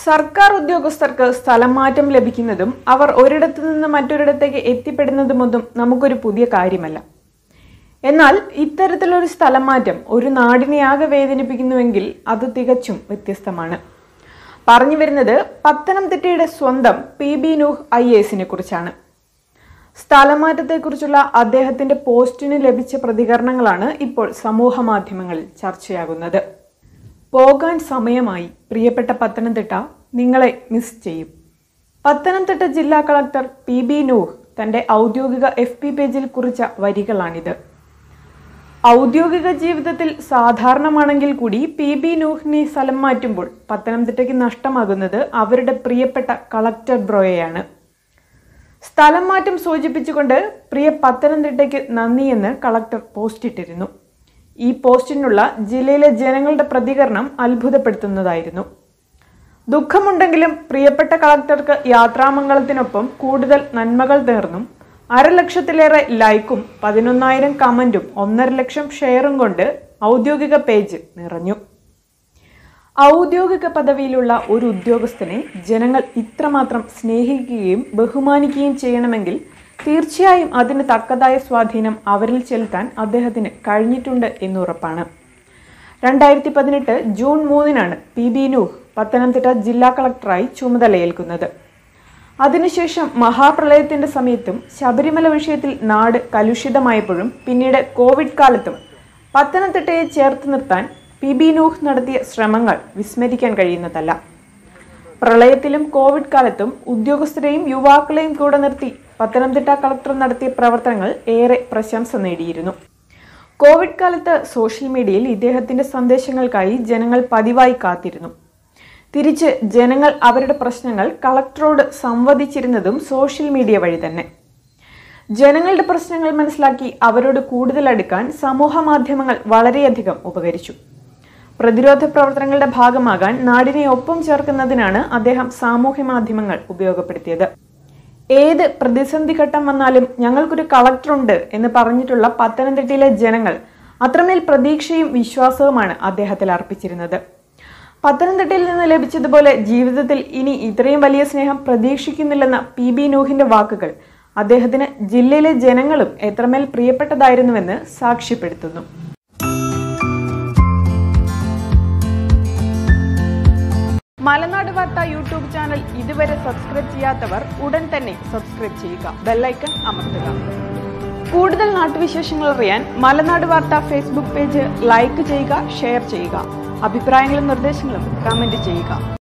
സർക്കാർ ഉദ്യോഗസ്ഥർക്ക് സ്ഥലം മാറ്റം ലഭിക്കുന്നതും അവർ ഒരിടത്തു നിന്ന് മറ്റൊരിടത്തേക്ക് എത്തിപ്പെടുന്നതുമൊന്നും നമുക്കൊരു പുതിയ കാര്യമല്ല. എന്നാൽ ഇത്തരത്തിലൊരു സ്ഥലം മാറ്റം ഒരു നാടിനെയാകെ വേദനിപ്പിക്കുന്നുവെങ്കിൽ അത് തികച്ചും വ്യത്യസ്തമാണ്. പറഞ്ഞു വരുന്നത് പത്തനംതിട്ടയുടെ സ്വന്തം PB നൂഹ് ഐഎഎസിനെ കുറിച്ചാണ്. സ്ഥലമാറ്റത്തെക്കുറിച്ചുള്ള അദ്ദേഹത്തിന്റെ പോസ്റ്റിന് ലഭിച്ച പ്രതികരണങ്ങളാണ് ഇപ്പോൾ സമൂഹ മാധ്യമങ്ങളിൽ ചർച്ചയാകുന്നത്. പോകാൻ സമയമായി, പ്രിയപ്പെട്ട പത്തനംതിട്ട, നിങ്ങളെ മിസ് ചെയ്യും. പത്തനംതിട്ട ജില്ലാ കളക്ടർ PB നൂഹ് തന്റെ ഔദ്യോഗിക FB പേജിൽ കുറിച്ച വരികളാണിത്. ഔദ്യോഗിക ജീവിതത്തിൽ സാധാരണമാണെങ്കിൽ കൂടി PB നൂഹിനെ സ്ഥലം മാറ്റുമ്പോൾ പത്തനംതിട്ടയ്ക്ക് നഷ്ടമാകുന്നത് അവരുടെ പ്രിയപ്പെട്ട കളക്ടർ ബ്രോയെയാണ്. സ്ഥലം മാറ്റം സൂചിപ്പിച്ചുകൊണ്ട് പ്രിയ പത്തനംതിട്ടയ്ക്ക് നന്ദിയെന്ന് കളക്ടർ പോസ്റ്റിട്ടിരുന്നു. ഈ പോസ്റ്റിനുള്ള ജില്ലയിലെ ജനങ്ങളുടെ പ്രതികരണം അത്ഭുതപ്പെടുത്തുന്നതായിരുന്നു. ദുഃഖമുണ്ടെങ്കിലും പ്രിയപ്പെട്ട കളക്ടർക്ക് യാത്രാമംഗളത്തിനൊപ്പം കൂടുതൽ നന്മകൾ നേർന്നും 1,00,000-ലേറെ ലൈക്കും 11,000 കമന്റും 1.5 ലക്ഷം ഷെയറും കൊണ്ട് ഔദ്യോഗിക പേജ് നിറഞ്ഞു. ഔദ്യോഗിക പദവിയിലുള്ള ഒരു ഉദ്യോഗസ്ഥനെ ജനങ്ങൾ ഇത്രമാത്രം സ്നേഹിക്കുകയും ബഹുമാനിക്കുകയും ചെയ്യണമെങ്കിൽ തീർച്ചയായും അതിന് തക്കതായ സ്വാധീനം അവരിൽ ചെലുത്താൻ അദ്ദേഹത്തിന് കഴിഞ്ഞിട്ടുണ്ട് എന്നുറപ്പാണ്. 2018 ജൂൺ 3-നാണ് PB നൂഹ് പത്തനംതിട്ട ജില്ലാ കളക്ടറായി ചുമതലയേൽക്കുന്നത്. അതിനുശേഷം മഹാപ്രളയത്തിന്റെ സമയത്തും ശബരിമല വിഷയത്തിൽ നാട് കലുഷിതമായപ്പോഴും പിന്നീട് കോവിഡ് കാലത്തും പത്തനംതിട്ടയെ ചേർത്ത് നിർത്താൻ PB നൂഹ് നടത്തിയ ശ്രമങ്ങൾ വിസ്മരിക്കാൻ കഴിയുന്നതല്ല. പ്രളയത്തിലും കോവിഡ് കാലത്തും ഉദ്യോഗസ്ഥരെയും യുവാക്കളെയും കൂടെ നിർത്തി പത്തനംതിട്ട കളക്ടർ നടത്തിയ പ്രവർത്തനങ്ങൾ ഏറെ പ്രശംസ നേടിയിരുന്നു. കോവിഡ് കാലത്ത് സോഷ്യൽ മീഡിയയിൽ ഇദ്ദേഹത്തിന്റെ സന്ദേശങ്ങൾക്കായി ജനങ്ങൾ പതിവായി കാത്തിരുന്നു. തിരിച്ച് ജനങ്ങൾ അവരുടെ പ്രശ്നങ്ങൾ കളക്ടറോട് സംവദിച്ചിരുന്നതും സോഷ്യൽ മീഡിയ വഴി തന്നെ. ജനങ്ങളുടെ പ്രശ്നങ്ങൾ മനസ്സിലാക്കി അവരോട് കൂടുതൽ അടുക്കാൻ സമൂഹ മാധ്യമങ്ങൾ വളരെയധികം ഉപകരിച്ചു. പ്രതിരോധ പ്രവർത്തനങ്ങളുടെ ഭാഗമാകാൻ നാടിനെ ഒപ്പം ചേർക്കുന്നതിനാണ് അദ്ദേഹം സാമൂഹ്യ മാധ്യമങ്ങൾ ഉപയോഗപ്പെടുത്തിയത്. ഏത് പ്രതിസന്ധി ഘട്ടം വന്നാലും ഞങ്ങൾക്കൊരു കളക്ടറുണ്ട് എന്ന് പറഞ്ഞിട്ടുള്ള പത്തനംതിട്ടയിലെ ജനങ്ങൾ അത്രമേൽ പ്രതീക്ഷയും വിശ്വാസവുമാണ് അദ്ദേഹത്തിൽ അർപ്പിച്ചിരുന്നത്. പത്തനംതിട്ടയിൽ നിന്ന് ലഭിച്ചതുപോലെ ജീവിതത്തിൽ ഇനി ഇത്രയും വലിയ സ്നേഹം പ്രതീക്ഷിക്കുന്നില്ലെന്ന PB നൂഹിന്റെ വാക്കുകൾ അദ്ദേഹത്തിന് ജില്ലയിലെ ജനങ്ങളും എത്രമേൽ പ്രിയപ്പെട്ടതായിരുന്നുവെന്ന് സാക്ഷ്യപ്പെടുത്തുന്നു. മലനാട് വാർത്ത യൂട്യൂബ് ചാനൽ ഇതുവരെ സബ്സ്ക്രൈബ് ചെയ്യാത്തവർ ഉടൻ തന്നെ സബ്സ്ക്രൈബ് ചെയ്യുക, ബെല്ലൈക്കൺ അമർത്തുക. കൂടുതൽ നാട്ടുവിശേഷങ്ങൾ അറിയാൻ Malanad Vartha Facebook page like ചെയ്യുക, ഷെയർ ചെയ്യുക. അഭിപ്രായങ്ങളും നിർദ്ദേശങ്ങളും കമന്റ് ചെയ്യുക.